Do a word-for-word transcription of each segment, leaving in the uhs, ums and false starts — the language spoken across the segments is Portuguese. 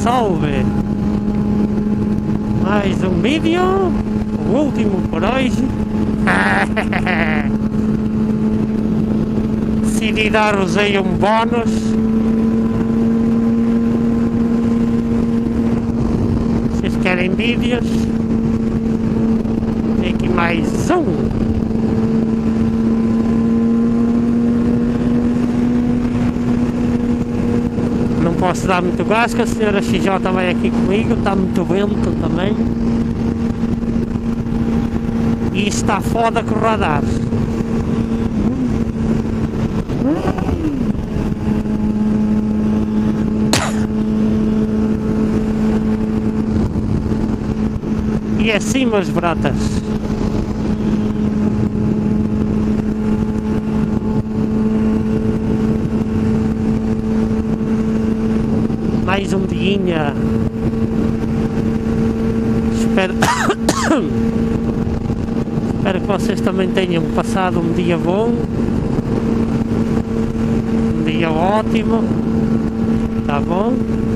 salve! Mais um vídeo, o último por hoje. Decidi dar-vos aí um bónus. Vocês querem vídeos? Tem aqui mais um. Não posso dar muito gás, que a senhora X J vai aqui comigo, está muito vento também. E está foda com o radar. E assim, meus bratas. Mais um dia. Espero Espero que vocês também tenham passado um dia bom, um dia ótimo, tá bom?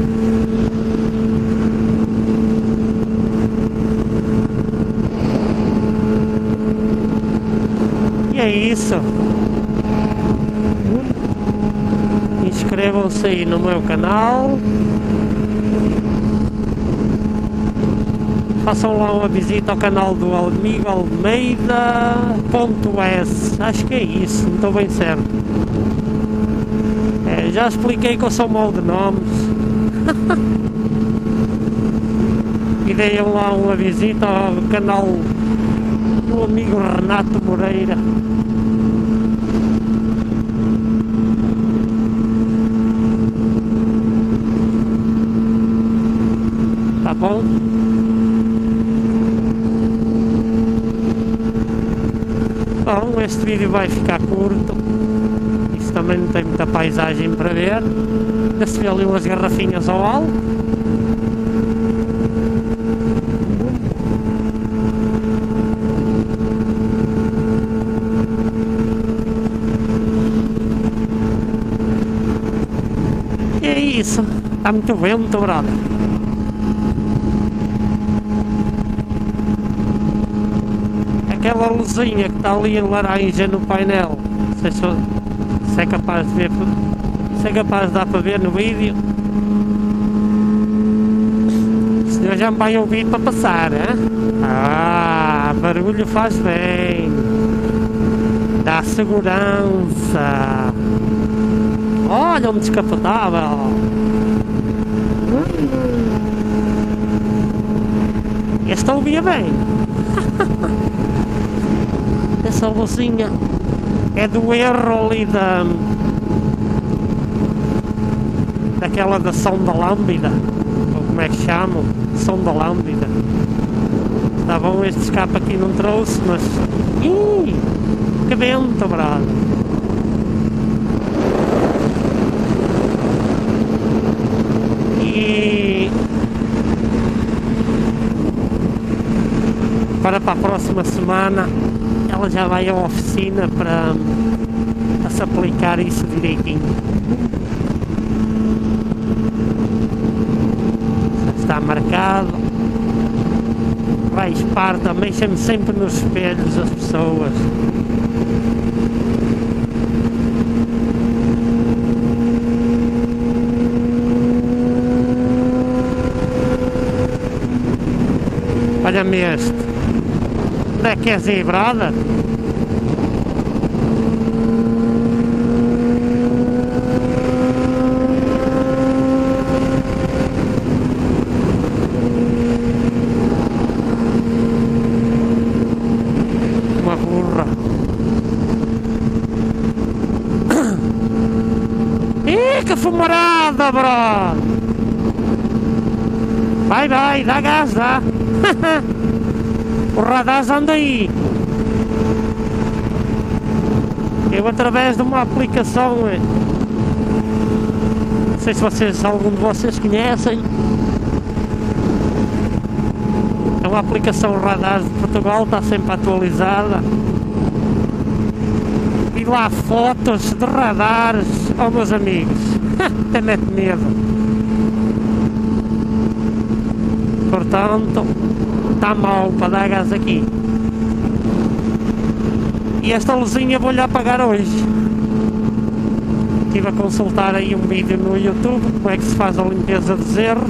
E é isso. Inscrevam-se aí no meu canal. Façam lá uma visita ao canal do amigo Almeida.s. Acho que é isso, não estou bem certo. É, já expliquei que eu sou mal de nomes. E deem lá uma visita ao canal do amigo Renato Moreira. Tá bom? Bom, este vídeo vai ficar curto. Isso também não tem muita paisagem para ver. Já se vê ali umas garrafinhas ao alto. E é isso. Está muito vento, brother. Aquela luzinha que está ali em laranja no painel, não sei se, se é capaz de ver, se é capaz de dar para ver no vídeo. O senhor já me vai ouvir para passar, hein? Ah, barulho faz bem, dá segurança. Olha um descapotável. Este ouvia bem. Essa luzinha é do erro ali da daquela da sonda lambda, ou como é que chamam? Sonda lambda. Está bom, este escape aqui não trouxe, mas ih, que vento, brado. E para, para a próxima semana ela já vai à oficina para, para se aplicar isso direitinho. Está marcado. Vai esparta, mexa-me sempre nos espelhos as pessoas. Olha-me este. Onde é que é zebrada? Uma burra. Ih, que fumarada, bro! Vai, vai, dá gás, dá! O radar anda aí. Eu, através de uma aplicação, não sei se vocês, algum de vocês conhecem, é uma aplicação radar de Portugal, está sempre atualizada. E lá fotos de radares, oh meus amigos, até mete medo. portanto está mal para dar gás aqui. E esta luzinha vou-lhe apagar hoje. Estive a consultar aí um vídeo no YouTube como é que se faz a limpeza dos erros.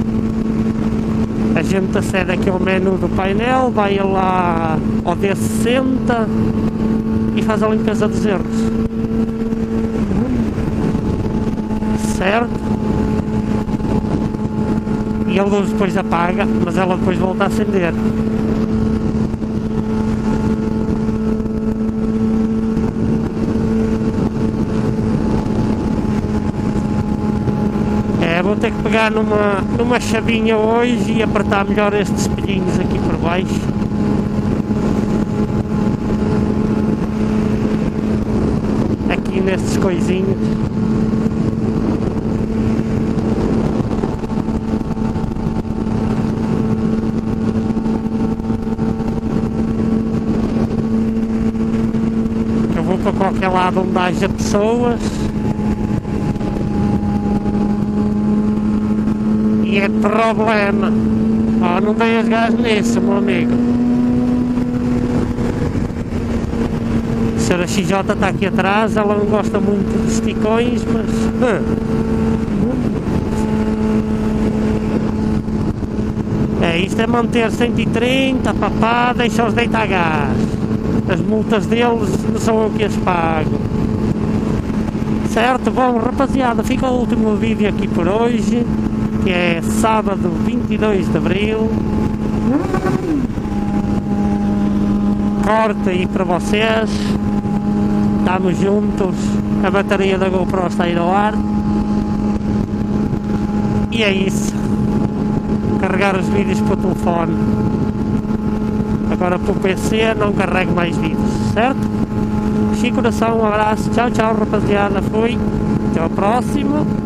A gente acede aqui ao menu do painel, vai lá ao D sessenta e faz a limpeza dos erros. Certo? E a luz depois apaga, mas ela depois volta a acender. É, vou ter que pegar numa, numa chavinha hoje e apertar melhor estes espelhinhos aqui por baixo. Aqui nestes coisinhos. Eu vou para qualquer lado onde haja pessoas. E é problema. Oh, não tenhas gás nisso, meu amigo. A senhora X J está aqui atrás, ela não gosta muito de esticões, mas... É, isto é manter cento e trinta, papá, deixa-os deitar gás. As multas deles não são eu que as pago. Certo? Bom, rapaziada, fica o último vídeo aqui por hoje, que é sábado vinte e dois de abril. Corte aí para vocês. Estamos juntos. A bateria da GoPro está a ir ao ar. E é isso. Carregar os vídeos para o telefone. Agora para o P C não carrego mais vídeos, certo? Chico coração, um abraço. Tchau, tchau, rapaziada. Fui. Até ao próximo.